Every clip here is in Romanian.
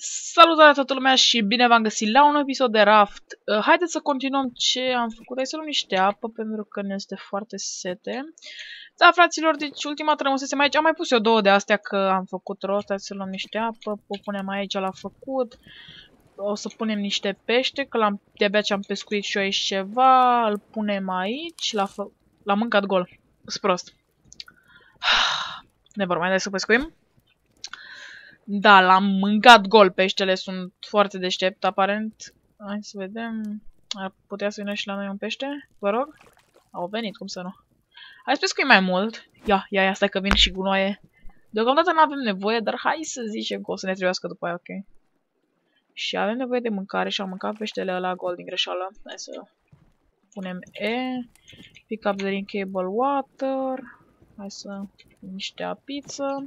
Salutare toată lumea și bine v-am găsit la un episod de Raft. Haideți să continuăm ce am făcut. Hai să luăm niște apă pentru că ne este foarte sete. Da, fraților, deci ultima dată rămăsesem aici. Am mai pus eu două de astea că am făcut rost. Hai să luăm niște apă. O punem aici la făcut. O să punem niște pește, că de-abia ce am pescuit și eu aici ceva. Îl punem aici. L-am mâncat gol. Sunt prost. Nevermind, hai să pescuim. Da, l-am mâncat gol. Peștele sunt foarte deștept, aparent. Hai să vedem. Ar putea să vină și la noi un pește? Vă rog? Au venit, cum să nu. Hai să pescuim mai mult. Ia, stai că vin și gunoaie. Deocamdată nu avem nevoie, dar hai să zicem că o să ne trebuiască după aia, ok? Și avem nevoie de mâncare și am mâncat peștele ăla gol din greșeală. Hai să punem E. Pick up the drinkable water. Hai să niște apiță.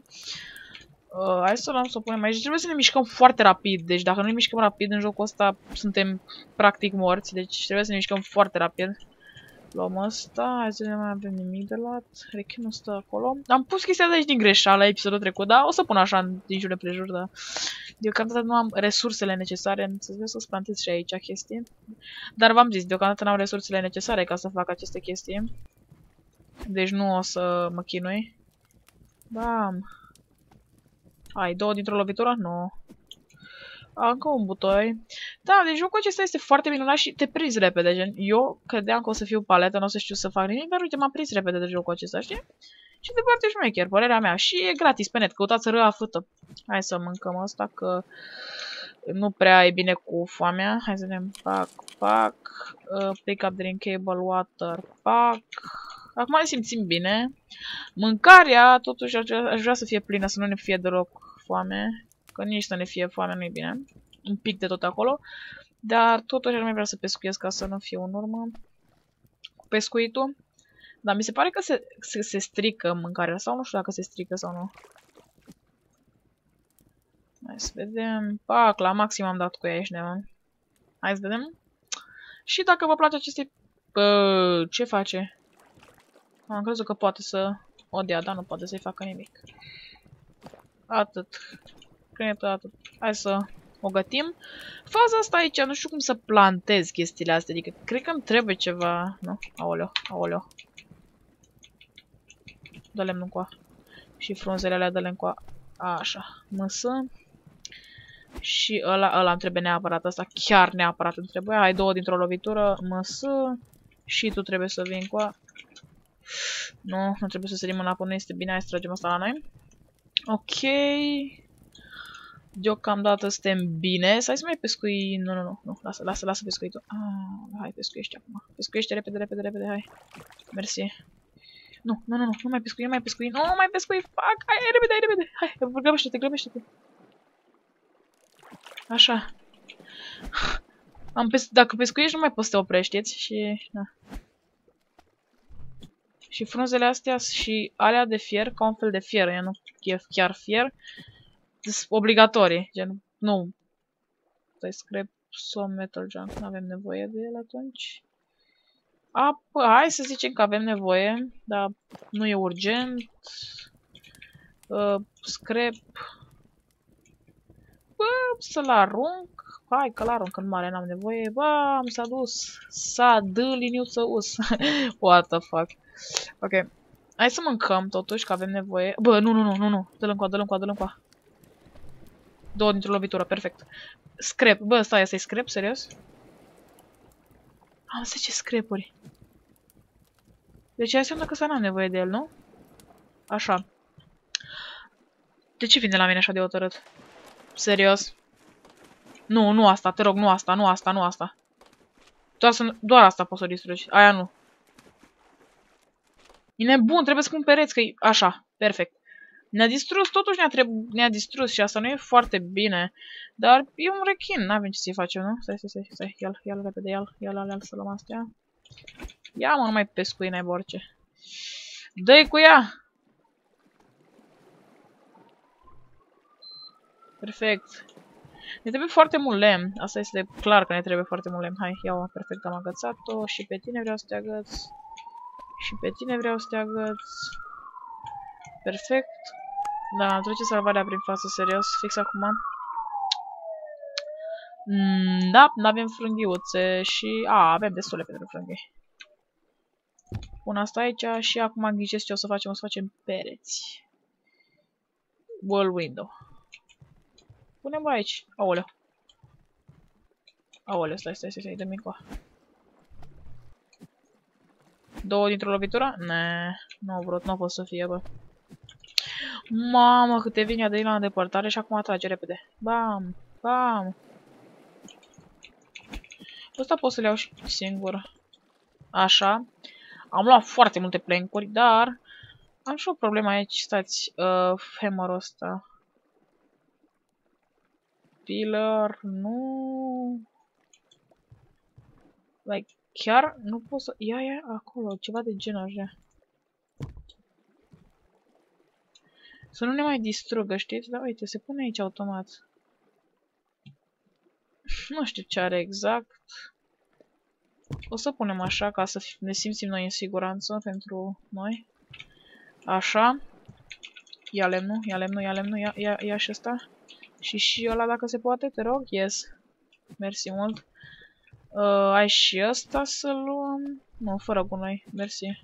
Hai să o luăm să o punem aici. Trebuie să ne mișcăm foarte rapid. Deci dacă nu ne mișcăm rapid în jocul ăsta, suntem practic morți. Deci trebuie să ne mișcăm foarte rapid. Luăm ăsta. Hai să nu mai avem nimic de luat. Rechinul stă acolo. Am pus chestia de aici din greșeală la episodul trecut, dar o să pun așa din jur de prejur, dar deocamdată nu am resursele necesare. Să plantez și aici chestii. Dar v-am zis, deocamdată nu am resursele necesare ca să fac aceste chestii. Deci nu o să mă chinui. Bam. Hai, două dintr-o lovitură? Nu. Încă un butoi. Da, deci jocul acesta este foarte minunat și te prinzi repede. Gen, eu credeam că o să fiu paletă, nu o să știu să fac nimic, dar uite, m-am prins repede de jocul acesta, știi? Și de foarte șmecher, părerea mea. Și e gratis pe net, căutați râa fâtă. Hai să mâncăm asta, că nu prea e bine cu foamea. Hai să vedem. Pac. Pick up drinkable water. Pac. Acum ne simțim bine. Mâncarea, totuși, aș vrea să fie plină, să nu ne fie deloc foame. Că nici să ne fie foame nu e bine. Un pic de tot acolo. Dar totuși ar mai vrea să pescuiesc ca să nu fie în urmă cu pescuitul. Dar mi se pare că se strică mâncarea. Sau nu știu dacă se strică sau nu. Hai să vedem. Pac, la maxim am dat cu ea, ești neam. Hai să vedem. Și dacă vă place aceste... ce face? Am crezut că poate să o dea, dar nu poate să-i facă nimic. Atât. Cred că atât. Hai să o gătim. Faza asta aici, nu știu cum să plantez chestiile astea. Adică, cred că îmi trebuie ceva... Nu? Aoleo. Dă lemn încoa. Și frunzele alea dă lemn încoa. Așa. Măsă. Și ăla îmi trebuie neapărat. Asta chiar neapărat îmi trebuie. Hai, două dintr-o lovitură. Măsă. Și tu trebuie să vii încoa. Nu trebuie să sărim în apă. Nu este bine. Hai să tragem asta la noi. Ok. Deocamdată suntem bine. Să hai să mai pescui... Nu. Lasă pescuitul. Hai, pescuiește acum. Pescuiește repede, hai. Mersi. Nu mai pescui, Nu mai pescui. Fac, hai, repede. Hai, grăbește-te. Așa. Dacă pescuiești nu mai poți să te oprești, și... Na. Și frunzele astea și alea de fier, ca un fel de fier, nu e chiar fier. Sunt obligatorii, gen, nu. Stai, scrap, some metal junk, nu avem nevoie de el atunci. Apă, hai să zicem că avem nevoie, dar nu e urgent. Scrap. Bă, să-l arunc. Hai că l-arunc în mare, n-am nevoie. Bă, s-a dus. S-a liniuță us. What the fuck. Ok. Hai să mâncăm totuși, că avem nevoie. Bă, nu. Dă-l încoa. Două dintr-o lovitură, perfect. Scrap. Bă, stai, asta e scrap, serios? Am 10 scrapuri. Deci hai să înseamnă că să n-am nevoie de el, nu? Așa. De ce vine la mine așa de hotărât? Serios? Nu asta, te rog, nu asta. Doar asta poți să o distrugi. Aia nu. E nebun, trebuie să pun pereți, că e așa. Perfect. Ne-a distrus, totuși ne-a distrus și asta nu e foarte bine. Dar e un rechin, n-avem ce să-i facem, nu? Stai, ia-l repede, ia-l să luăm astea. Ia, mă, nu mai pescui, n-ai orice. Dă-i cu ea! Perfect. Ne trebuie foarte mult lemn. Asta este clar că ne trebuie foarte mult lemn. Hai, ia-o, perfect, am agățat-o. Și pe tine vreau să te agăț. Perfect. Da, trece salvarea prin față, serios, fix acum. Da, n-avem frânghiuțe și... avem destule pentru frânghii. Pun asta aici și acum ghicesc ce o să facem. O să facem pereți. Wall window. Punem aici. Aoleu. Aoleu, stai, dă micoa. 2 dintr-o lovitură? Ne, nu vrut, nu a fost să fie, bă. Mamă, câte vine de la îndepărtare și acum atrage repede. Bam, bam. Ăsta pot să le iau și singur. Așa. Am luat foarte multe plank-uri, dar am și o problemă aici. Stați, hammer-ul ăsta. Pillar, nu... Like, chiar nu pot să... Ia acolo, ceva de genul așa. Să nu ne mai distrugă, știți? Dar uite, se pune aici automat. Nu știu ce are exact. O să punem așa ca să ne simțim noi în siguranță pentru noi. Așa. Ia lemnul, ia și ăsta. Și ăla dacă se poate, te rog. Yes. Mersi mult. Ai și ăsta să luăm. Nu, fără gunoi. Mersi.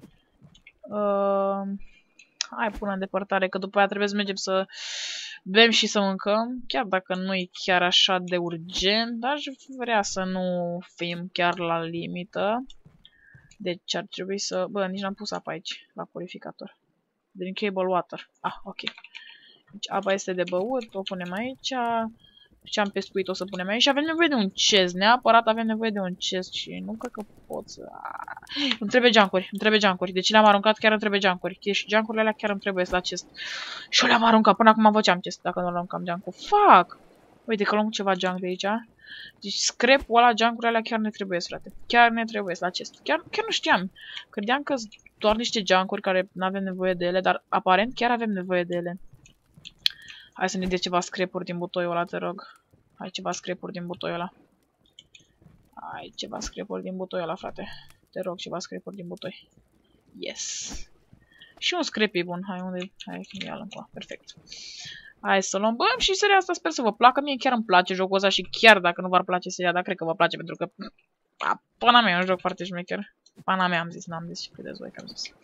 Hai, pune în depărtare, că după aia trebuie să mergem să bem și să mâncăm. Chiar dacă nu e chiar așa de urgent, dar aș vrea să nu fim chiar la limită. Deci ar trebui să... Bă, nici n-am pus apa aici, la purificator. Drinkable water. Ok. Deci apa este de băut, o punem aici. Ce am pescuit o să punem aici. Avem nevoie de un chest, neapărat avem nevoie de un chest și nu cred că pot să... Îmi trebuie junk-uri, Deci le-am aruncat, chiar îmi trebuie junk-uri. Și junk-urile alea chiar îmi trebuie la chest. Și eu le-am aruncat, până acum făceam chest, dacă nu aruncam junk-ul. Fuck! Uite că luăm ceva junk de aici. Deci scrap-ul ăla, junk-urile alea chiar ne trebuie, frate. Chiar ne trebuie la chest. Chiar nu știam. Credeam că doar niște junk-uri care nu avem nevoie de ele, dar aparent chiar avem nevoie de ele. Hai să ne dea ceva scrap-uri din butoiul ăla, te rog. Hai ceva scrap-uri din butoiul ăla. Hai ceva scrap-uri din butoiul ăla, frate. Te rog, ceva scrap-uri din butoi. Yes. Și un scrap e bun. Hai, unde? Hai, ia-l încoa. Perfect. Hai să luăm. Bă, și seria asta sper să vă placă. Mie chiar îmi place jocul ăsta și chiar dacă nu v-ar place seria, dar cred că vă place pentru că... Pana mea, e un joc foarte șmecher. Pana mea am zis, n-am zis și credeți voi că am zis.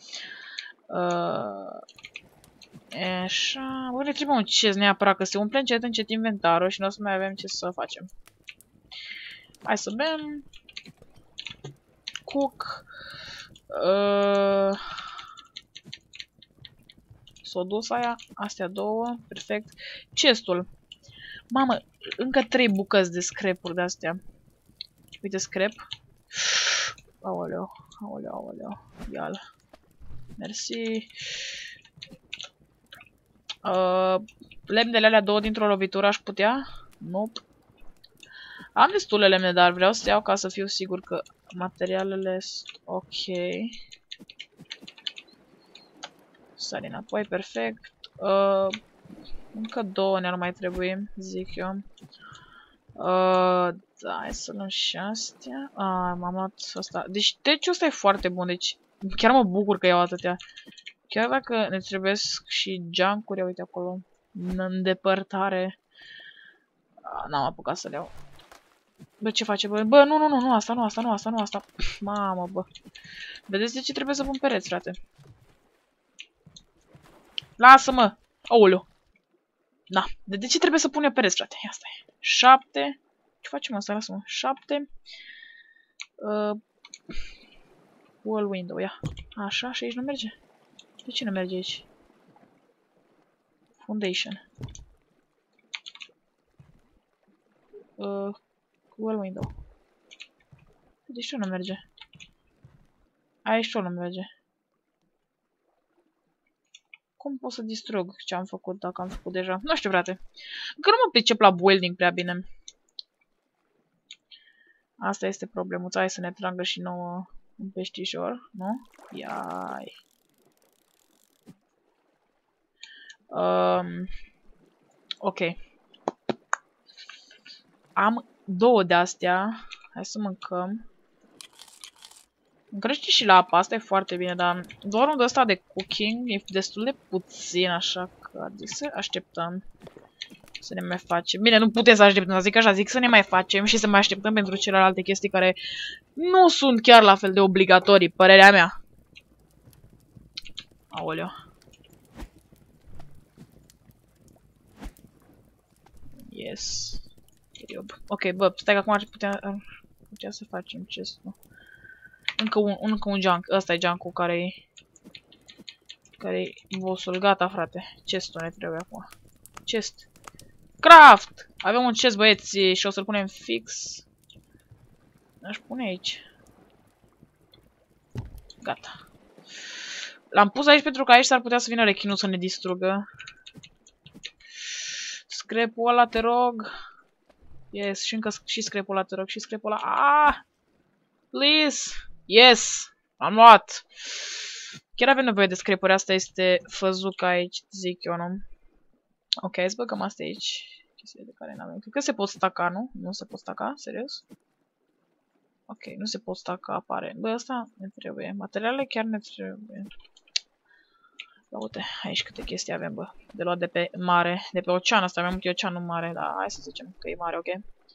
Așa, bă, ne trebuie un chest neapărat, că se umple încet inventarul și nu o să mai avem ce să facem. Hai să bem. Cook. S-o dus aia. Astea două. Perfect. Chestul. Mamă, încă 3 bucăți de scrap-uri de-astea. Uite scrap. Aoleu. Ia-l. Mersi. Lemnele alea 2 dintr-o lovitură aș putea? Nope. Am destule lemne, dar vreau să iau ca să fiu sigur că materialele sunt ok. Sari înapoi, perfect. Încă 2 ne-ar mai trebui, zic eu. Da, hai să luăm și astea. M-am luat asta. Deci ăsta e foarte bun, deci chiar mă bucur că iau atâtea. Chiar dacă ne trebuiesc și junk-uri, uite acolo, în îndepărtare. N-am apucat să le iau. Bă, ce face, bă? Bă, nu asta. Mamă, bă. Vedeți de ce trebuie să pun pereți, frate? Lasă-mă! Aoleu! Da, de ce trebuie să pun eu pereți, frate? Asta e. 7. Ce facem asta? Lasă-mă. 7. Wall window, ia. Așa, și aici nu merge. De ce nu merge aici? Foundation. Wall window. De ce nu merge? Aici tot nu merge. Cum pot să distrug ce am făcut, dacă am făcut deja? Nu știu, frate. Încă nu mă pricep la welding prea bine. Asta este problemuța. Hai să ne tragă și nouă un peștișor, nu? Iai. Ok. Am 2 de-astea. Hai să mâncăm. Îmi crește și la apa, asta e foarte bine, dar doar unul ăsta de cooking e destul de puțin, așa că adică să așteptăm. Să ne mai facem. Bine, nu putem să așteptăm, zic așa, zic să ne mai facem și să mai așteptăm pentru celelalte chestii care nu sunt chiar la fel de obligatorii, părerea mea. Aoleu. Yes. Ok, bă, stai că acum ar putea să facem chest-ul. Încă un junk. Ăsta e junk-ul care-i bossul. Gata, frate. Chest-ul ne trebuie acum. Chest. Craft! Avem un chest, băieți, și o să-l punem fix. Aș pune aici. Gata. L-am pus aici pentru că aici s-ar putea să vină rechinul să ne distrugă. Scrap-ul ăla, te rog. Yes, și încă și scrap-ul ăla, te rog, și scrap-ul ăla. Ah! Please! Yes! Am luat! Chiar avem nevoie de scrap-uri, asta este făzuca aici, zic eu, nu? Ok, să băgăm asta aici. Chestia de care n-avem. Cred că se pot staca, nu? Nu se pot staca? Serios? Ok, nu se pot staca, apare. Bă, asta ne trebuie. Materialele chiar ne trebuie. Ia uite, aici câte chestii avem, bă. De luat de pe mare. De pe ocean, asta avem un oceanul mare, dar hai să zicem că e mare, ok?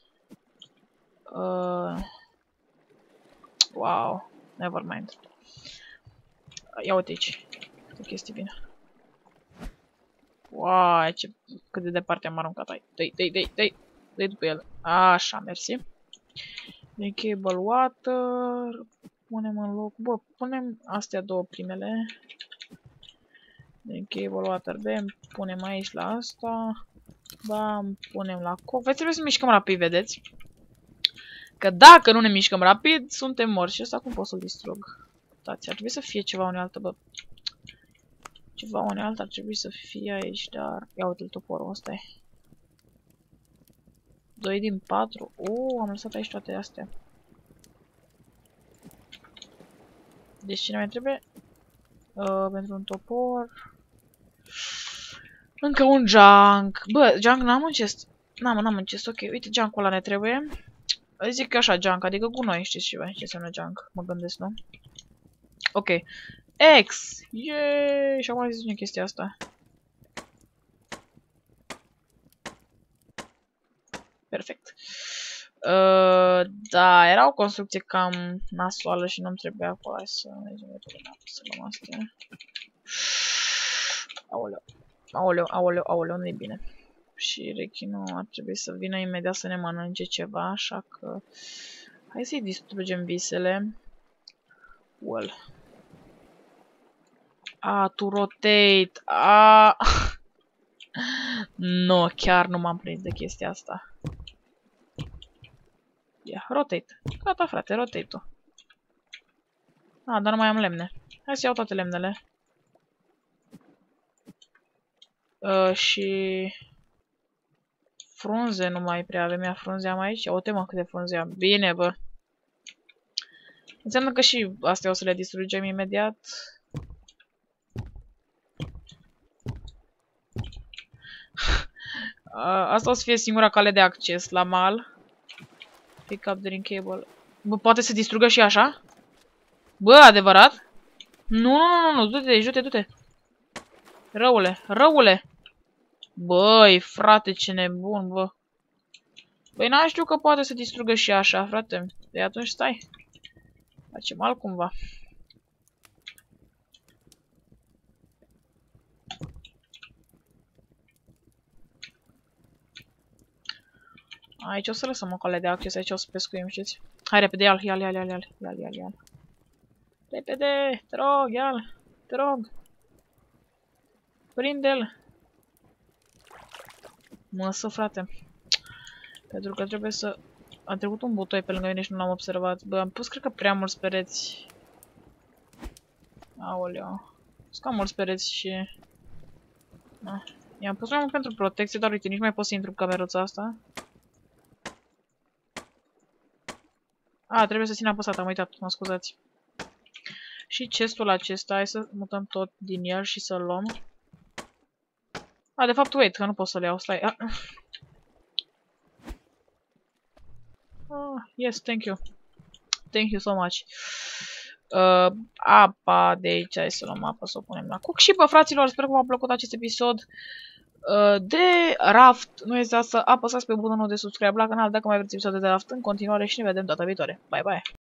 Wow, never mind. Ia uite aici. Câte chestii vin. Wow, cât de departe am aruncat aici. Dă-i după el. Așa, mersi. De cable water. Punem în loc. Bă, punem astea două primele. De cable water, bam. Punem aici la asta. Bam, punem la cof. Trebuie să mișcăm rapid, vedeți? Că dacă nu ne mișcăm rapid, suntem morți. Și ăsta cum pot să-l distrug? Uitați, ar trebui să fie ceva unealtă, bă. Ceva unealtă ar trebui să fie aici, dar... Ia uite-l toporul, ăsta e. 2 din 4. Am lăsat aici toate astea. Deci ce ne mai trebuie? Pentru un topor. Încă un junk. Bă, junk n-am în chest. N-am în chest, ok. Uite, junk-ul ăla ne trebuie. Zic că așa, junk, adică gunoi, știți ce înseamnă junk. Mă gândesc, nu? Ok. X! Yeee! Și acum zice chestia asta. Perfect. Da, era o construcție cam nasoală și nu-mi trebuia cu aia să mergem să luăm astea. Aoleu. Aoleu, nu-i bine. Și rechinul ar trebui să vină imediat să ne mănânce ceva, așa că... Hai să-i distrugem visele. Well. To rotate. No, chiar nu m-am prins de chestia asta. Ia, rotate. Gata, frate, rotate-ul. Dar nu mai am lemne. Hai să iau toate lemnele. Și... frunze nu mai prea avem. Ia frunze am aici. Ia uite mă câte frunze am. Bine, bă. Înseamnă că și astea o să le distrugem imediat. Asta o să fie singura cale de acces la mal. Pick up the cable. Bă, poate să distrugă și așa? Bă, adevărat? Nu, du-te. Răule. Băi, frate, ce nebun, bă. Băi, n-am știut că poate să distrugă și așa, frate. Păi atunci stai. Facem altcumva. Aici o să lăsăm o cale de acces, aici o să pescuim, știți? Hai repede, ia-l. Repede, te rog, ia-l. Te rog. Prinde-l. Măsă, frate. Pentru că trebuie să... A trecut un butoi pe lângă mine și nu l-am observat. Bă, am pus, cred că, prea mulți pereți. Aoleu. Pus cam mulți pereți și... I-am pus mai mult pentru protecție, dar uite, nici mai pot să intru în cameruța asta. Trebuie să țin apăsat, am uitat, mă scuzați. Și chestul acesta, hai să mutăm tot din el și să-l luăm. De fapt, wait, că nu pot să-l iau, stai. Yes, thank you. Thank you so much. Apa de aici, hai să luăm apă, să o punem la cook. Și, bă, fraților, sper că v-a plăcut acest episod. de raft. Nu uitați să apăsați pe butonul de subscribe la canal dacă mai vreți episoade de raft în continuare și ne vedem data viitoare. Bye bye!